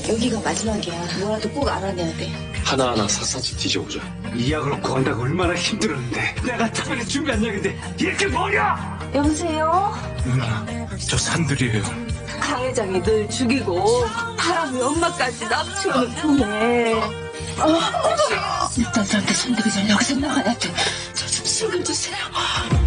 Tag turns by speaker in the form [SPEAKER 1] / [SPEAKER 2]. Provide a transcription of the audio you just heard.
[SPEAKER 1] 여기가 마지막이야. 뭐라도 꼭 알아내야 돼.
[SPEAKER 2] 하나하나 샅샅이 뒤져보자.
[SPEAKER 3] 이 약을 놓고 간다고 얼마나 힘들었는데 내가 처음에 준비한 약인데 이렇게 버려!
[SPEAKER 1] 여보세요?
[SPEAKER 3] 누나, 저 산들이에요.
[SPEAKER 1] 강 회장이 늘 죽이고 바람이 엄마까지 납치고는 통해. 일단 저한테 손들기 전에 여기서 나가야 돼. 저 좀 신경 주세요.